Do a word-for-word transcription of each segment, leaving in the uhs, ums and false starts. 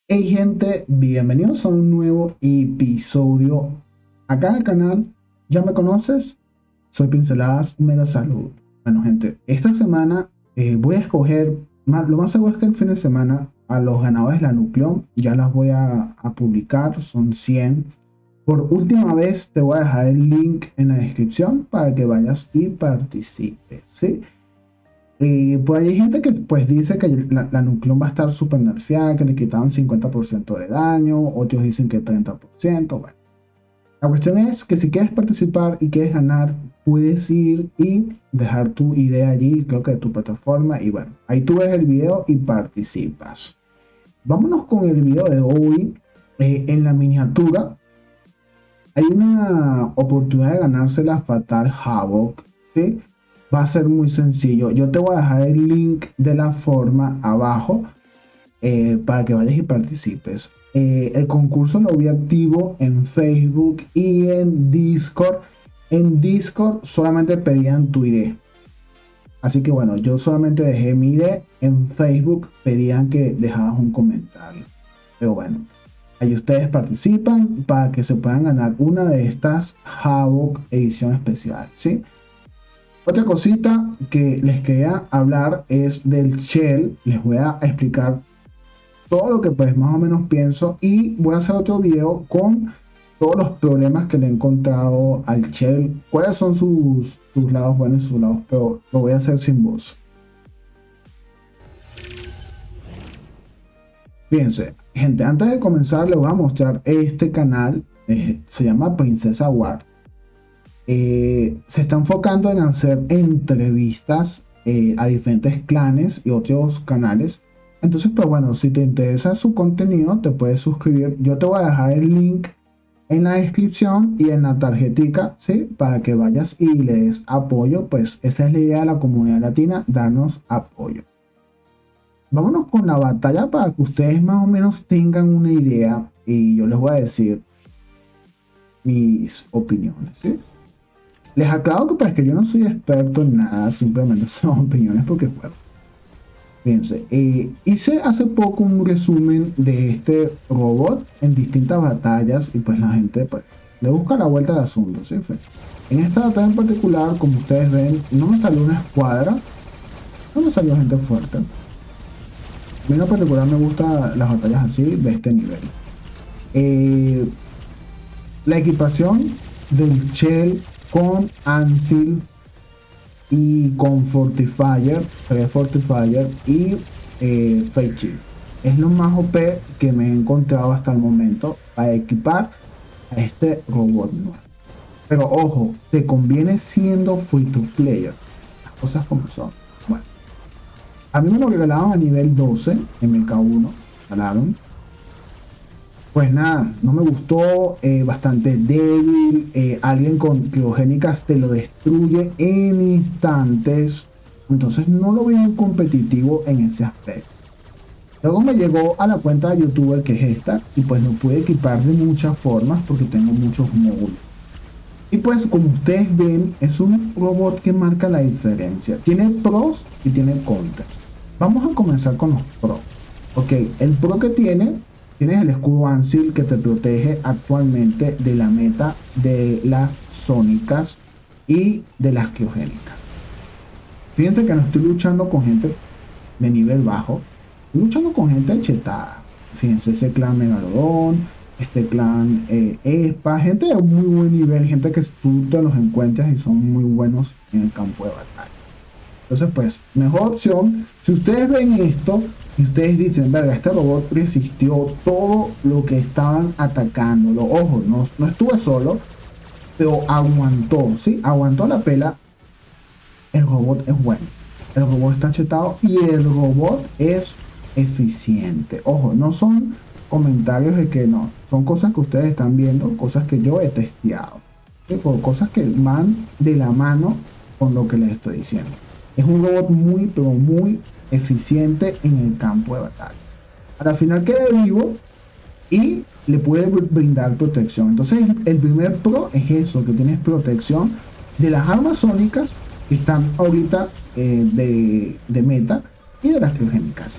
Hey gente, bienvenidos a un nuevo episodio acá en el canal. ¿Ya me conoces? Soy Pinceladas Mega Salud. Bueno gente, esta semana eh, voy a escoger, más, lo más seguro es que el fin de semana a los ganadores de la Nucleón ya las voy a, a publicar, son cien. Por última vez te voy a dejar el link en la descripción para que vayas y participes, ¿sí? Y pues hay gente que pues dice que la, la Nucleon va a estar súper nerfeada, que le quitaron cincuenta por ciento de daño, otros dicen que treinta por ciento. Bueno, la cuestión es que si quieres participar y quieres ganar, puedes ir y dejar tu idea allí, creo que de tu plataforma, y bueno, ahí tú ves el video y participas. Vámonos con el video de hoy. Eh, en la miniatura hay una oportunidad de ganarse la Fatal Havoc, ¿sí? Va a ser muy sencillo. Yo te voy a dejar el link de la forma abajo eh, para que vayas y participes. Eh, el concurso lo vi activo en Facebook y en Discord. En Discord solamente pedían tu I D. Así que bueno, yo solamente dejé mi I D. En Facebook pedían que dejabas un comentario. Pero bueno, ahí ustedes participan para que se puedan ganar una de estas Havoc edición especial, ¿sí? Otra cosita que les quería hablar es del Shell. Les voy a explicar todo lo que pues más o menos pienso y voy a hacer otro video con todos los problemas que le he encontrado al Shell. Cuáles son sus, sus lados buenos y sus lados peores. Lo voy a hacer sin voz. Fíjense, gente, antes de comenzar les voy a mostrar este canal. Eh, se llama Princesa War. Eh, se está enfocando en hacer entrevistas eh, a diferentes clanes y otros canales. Entonces, pues bueno, si te interesa su contenido, te puedes suscribir. Yo te voy a dejar el link en la descripción y en la tarjetica, ¿sí? Para que vayas y le des apoyo. Pues esa es la idea de la comunidad latina, darnos apoyo. Vámonos con la batalla para que ustedes más o menos tengan una idea y yo les voy a decir mis opiniones, ¿sí? Les aclaro que pues que yo no soy experto en nada, simplemente son opiniones porque juego. Fíjense, eh, hice hace poco un resumen de este robot en distintas batallas y pues la gente pues le busca la vuelta al asunto, ¿sí? En esta batalla en particular, como ustedes ven, no me salió una escuadra, no me salió gente fuerte. A mí en particular me gustan las batallas así, de este nivel. Eh, la equipación del Shell con Ansil y con Fortifier, Fortifier y eh, Fate Chief. Es lo más O P que me he encontrado hasta el momento para equipar a este robot nuevo. Pero ojo, te conviene siendo free to player. Las cosas como son. Bueno, a mí me lo regalaron a nivel doce, M K uno. Regalaron. Pues nada, no me gustó, eh, bastante débil, eh, alguien con criogénicas te lo destruye en instantes, entonces no lo veo competitivo en ese aspecto. Luego me llegó a la cuenta de youtuber que es esta y pues lo pude equipar de muchas formas porque tengo muchos módulos. Y pues como ustedes ven es un robot que marca la diferencia, tiene pros y tiene contras. Vamos a comenzar con los pros. Ok, el pro que tiene... Tienes el escudo Ansil que te protege actualmente de la meta de las sónicas y de las criogénicas. Fíjense que no estoy luchando con gente de nivel bajo, estoy luchando con gente chetada. Fíjense ese clan Megalodón, este clan eh, Espa, gente de muy buen nivel, gente que tú te los encuentras y son muy buenos en el campo de batalla. Entonces pues, mejor opción, si ustedes ven esto y ustedes dicen, verga, este robot resistió todo lo que estaban atacando. Ojo, no, no estuve solo, pero aguantó, ¿sí? Aguantó la pela. El robot es bueno. El robot está chetado y el robot es eficiente. Ojo, no son comentarios de que no. Son cosas que ustedes están viendo, cosas que yo he testeado. ¿Sí? Cosas que van de la mano con lo que les estoy diciendo. Es un robot muy, pero muy eficiente en el campo de batalla. Al final queda vivo y le puede brindar protección. Entonces el primer pro es eso, que tienes protección de las armas sónicas que están ahorita eh, de, de meta y de las criogénicas.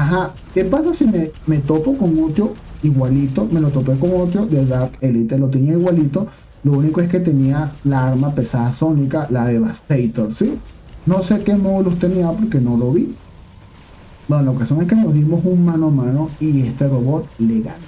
Ajá, ¿qué pasa si me, me topo con otro igualito? Me lo topé con otro de Dark Elite, lo tenía igualito. Lo único es que tenía la arma pesada sónica, la Devastator, ¿sí? No sé qué módulos tenía porque no lo vi. Bueno, la ocasión es que nos dimos un mano a mano y este robot le ganó.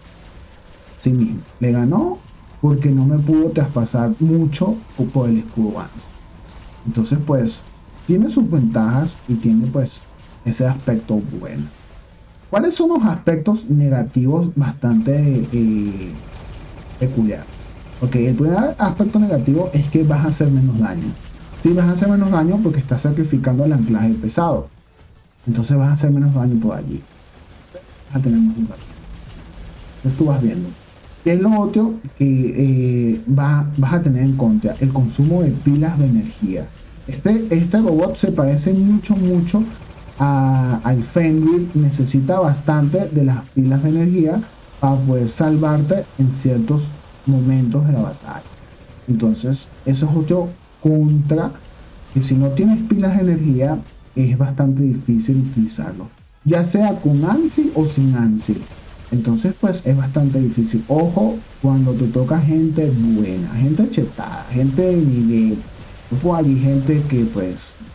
Sí mismo, le ganó porque no me pudo traspasar mucho por el escudo avance. Entonces, pues, tiene sus ventajas y tiene, pues, ese aspecto bueno. ¿Cuáles son los aspectos negativos bastante eh, peculiares? Ok, el primer aspecto negativo es que vas a hacer menos daño. Sí, vas a hacer menos daño porque estás sacrificando el anclaje pesado. Entonces vas a hacer menos daño por allí. Vas a tener más daño. Entonces tú vas viendo. ¿Qué es lo otro que eh, va, vas a tener en contra? El consumo de pilas de energía. Este, este robot se parece mucho, mucho a, al Fenrir. Necesita bastante de las pilas de energía para poder salvarte en ciertos momentos de la batalla. Entonces, eso es otro contra, que si no tienes pilas de energía, es bastante difícil utilizarlo. Ya sea con ANSI o sin ANSI. Entonces, pues es bastante difícil. Ojo cuando te toca gente buena, gente chetada, gente de nivel. Pues hay gente que, pues,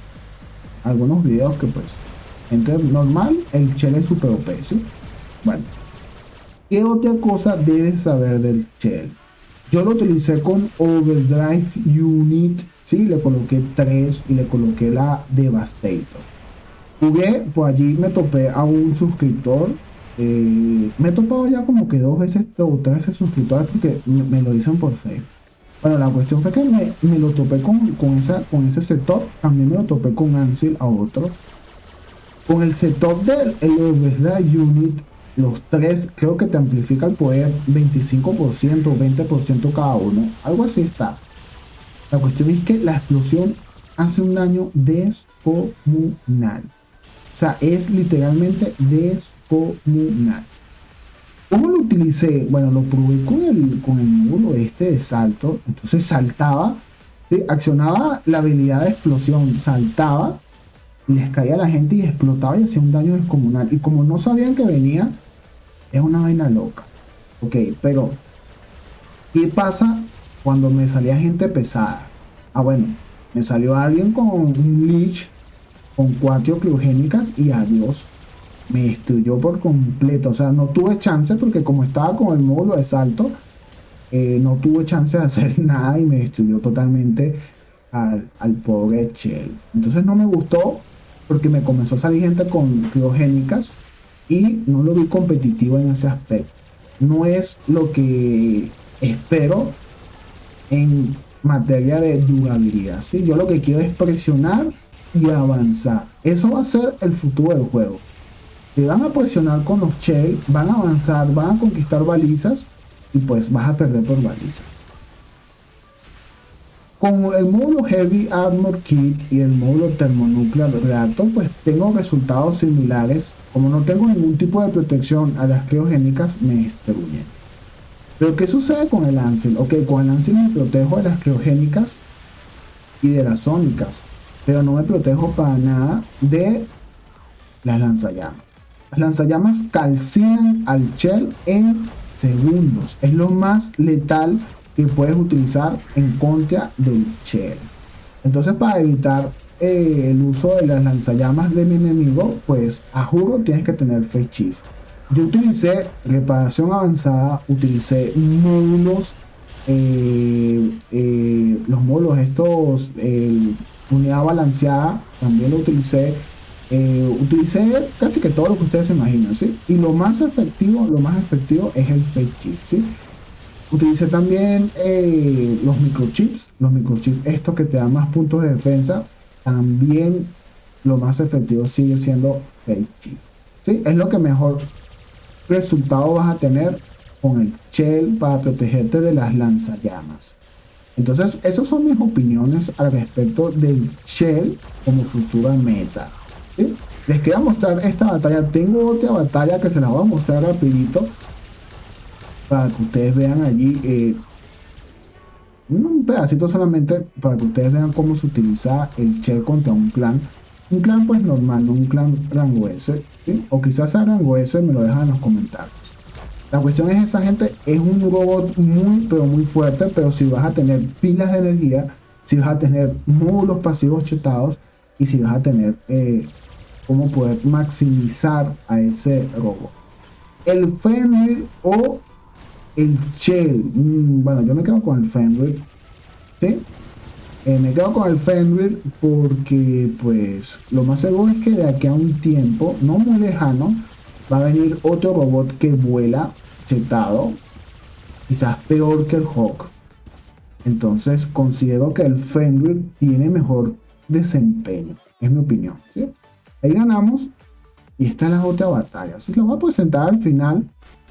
algunos videos que, pues, gente normal, el Shell es super O P, ¿sí? Bueno, ¿qué otra cosa debes saber del Shell? Yo lo utilicé con Overdrive Unit, ¿sí? Le coloqué tres y le coloqué la Devastator. Jugué, pues allí me topé a un suscriptor. Eh, me he topado ya como que dos veces o tres veces suscriptores porque me, me lo dicen por Facebook. Bueno, la cuestión fue que me, me lo topé con, con, esa, con ese setup. También me lo topé con Ansil a otro. Con el setup del Overdrive Unit, los tres creo que te amplifica el poder veinticinco por ciento o veinte por ciento cada uno. Algo así está. La cuestión es que la explosión hace un daño descomunal. O sea, es literalmente descomunal. ¿Cómo lo utilicé? Bueno, lo probé con el, con el módulo este de salto. Entonces saltaba, ¿sí? Accionaba la habilidad de explosión, saltaba, les caía a la gente y explotaba y hacía un daño descomunal. Y como no sabían que venía, es una vaina loca. Ok, pero ¿qué pasa cuando me salía gente pesada? Ah, bueno, me salió alguien con un Lich con cuatro criogénicas y adiós. Me destruyó por completo. O sea, no tuve chance porque como estaba con el módulo de salto, eh, no tuve chance de hacer nada y me destruyó totalmente al, al pobre Shell. Entonces no me gustó porque me comenzó a salir gente con criogénicas y no lo vi competitivo en ese aspecto. No es lo que espero en materia de durabilidad, ¿sí? Yo lo que quiero es presionar y avanzar. Eso va a ser el futuro del juego. Te van a presionar con los Shell, van a avanzar, van a conquistar balizas y pues vas a perder por balizas. Con el módulo Heavy Armor Kit y el módulo Thermonuclear Reactor, pues tengo resultados similares. Como no tengo ningún tipo de protección a las criogénicas, me destruyen. Pero ¿qué sucede con el Ansil? Ok, con el Ansil me protejo de las criogénicas y de las sónicas, pero no me protejo para nada de las lanzallamas. Las lanzallamas calcinan al Shell en segundos. Es lo más letal que puedes utilizar en contra del Shell. Entonces, para evitar eh, el uso de las lanzallamas de mi enemigo, pues a juro tienes que tener Phase Shift. Yo utilicé reparación avanzada, utilicé módulos, eh, eh, los módulos estos, eh, unidad balanceada, también lo utilicé. Eh, utilicé casi que todo lo que ustedes se imaginan, ¿sí? Y lo más efectivo, lo más efectivo es el Phase Shift, ¿sí? Utilicé también eh, los microchips, los microchips estos que te dan más puntos de defensa. También lo más efectivo sigue siendo Phase Shift, ¿sí? Es lo que mejor resultado vas a tener con el Shell para protegerte de las lanzallamas. Entonces, esas son mis opiniones al respecto del Shell como futura meta. ¿Sí? Les quería mostrar esta batalla. Tengo otra batalla que se la voy a mostrar rapidito para que ustedes vean allí eh, un pedacito solamente para que ustedes vean cómo se utiliza el Shell contra un clan. Un clan pues normal, no un clan rango S, ¿sí? O quizás sea rango S, me lo dejan en los comentarios. La cuestión es, esa gente es un robot muy, pero muy fuerte, pero si vas a tener pilas de energía, si vas a tener módulos pasivos chetados y si vas a tener eh, cómo poder maximizar a ese robot. El Fenrir o el Shell. Mm, bueno, yo me quedo con el Fenrir, ¿sí? Eh, me quedo con el Fenrir porque pues lo más seguro es que de aquí a un tiempo no muy lejano va a venir otro robot que vuela chetado, quizás peor que el Hawk. Entonces considero que el Fenrir tiene mejor desempeño, es mi opinión, ¿sí? Ahí ganamos y esta es la otra batalla. Así lo voy a presentar al final,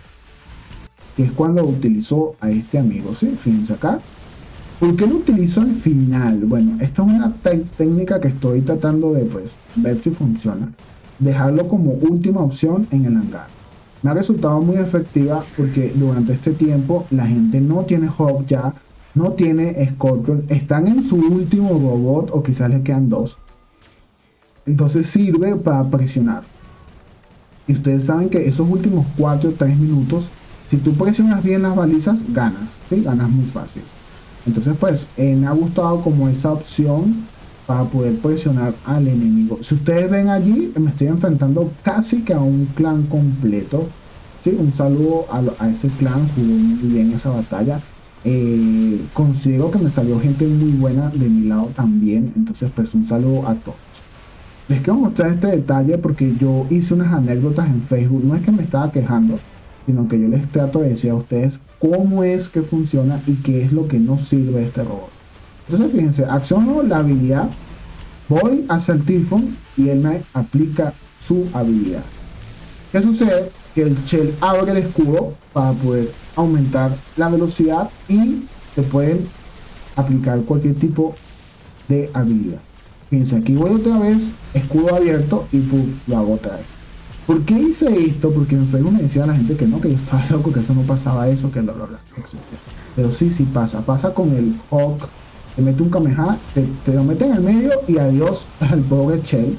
que es cuando utilizó a este amigo, ¿sí? Fíjense acá. ¿Por qué lo utilizo al final? Bueno, esta es una técnica que estoy tratando de pues, ver si funciona. Dejarlo como última opción en el hangar. Me ha resultado muy efectiva porque durante este tiempo la gente no tiene Hawk ya, no tiene Scorpion, están en su último robot o quizás les quedan dos. Entonces sirve para presionar. Y ustedes saben que esos últimos cuatro o tres minutos, si tú presionas bien las balizas, ganas, ¿sí? Ganas muy fácil. Entonces pues eh, me ha gustado como esa opción para poder presionar al enemigo. Si ustedes ven allí, me estoy enfrentando casi que a un clan completo, ¿sí? Un saludo a, a ese clan, jugó muy bien esa batalla. Eh, considero que me salió gente muy buena de mi lado también, entonces pues un saludo a todos. Les quiero mostrar este detalle porque yo hice unas anécdotas en Facebook, no es que me estaba quejando, sino que yo les trato de decir a ustedes cómo es que funciona y qué es lo que no sirve de este robot. Entonces fíjense, acciono la habilidad, voy hacia el Typhon y él me aplica su habilidad. ¿Qué sucede? Que el Shell abre el escudo para poder aumentar la velocidad y te pueden aplicar cualquier tipo de habilidad. Fíjense, aquí voy otra vez, escudo abierto y pum, lo hago otra vez. ¿Por qué hice esto? Porque en Facebook me decía la gente que no, que yo estaba loco, que eso no pasaba eso, que lo, lo, lo, etcétera. Pero sí, sí pasa. Pasa con el Hawk, te mete un Kamehameha, te, te lo mete en el medio y adiós al pobre Shell.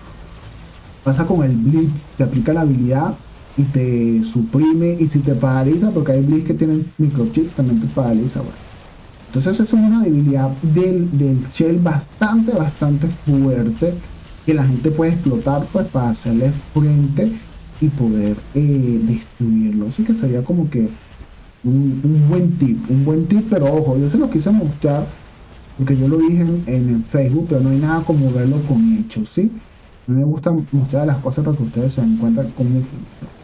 Pasa con el Blitz, te aplica la habilidad y te suprime, y si te paraliza, porque hay Blitz que tienen microchip, también te paraliza, bueno. Entonces eso es una debilidad del, del Shell bastante, bastante fuerte, que la gente puede explotar pues para hacerle frente y poder eh, destruirlo. Así que sería como que un, un buen tip, un buen tip, pero ojo, yo se lo quise mostrar porque yo lo dije en, en el Facebook, pero no hay nada como verlo con hechos, ¿sí? A mí me gusta mostrar las cosas para que ustedes se den cuenta cómo funciona.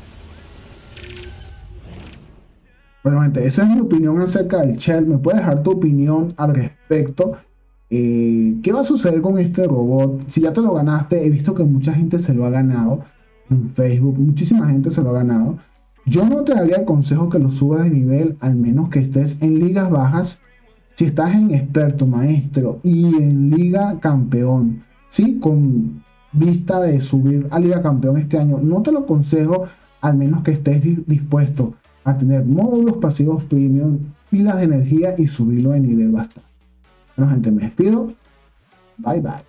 Bueno, gente, esa es mi opinión acerca del Shell. Me puedes dejar tu opinión al respecto. Eh, ¿Qué va a suceder con este robot? Si ya te lo ganaste, he visto que mucha gente se lo ha ganado en Facebook, muchísima gente se lo ha ganado. Yo no te daría el consejo que lo subas de nivel, al menos que estés en ligas bajas. Si estás en experto, maestro y en liga campeón, ¿sí? Con vista de subir a liga campeón este año, no te lo aconsejo, al menos que estés dispuesto a tener módulos pasivos premium, pilas de energía y subirlo de nivel bastante. Bueno, gente, me despido. Bye bye.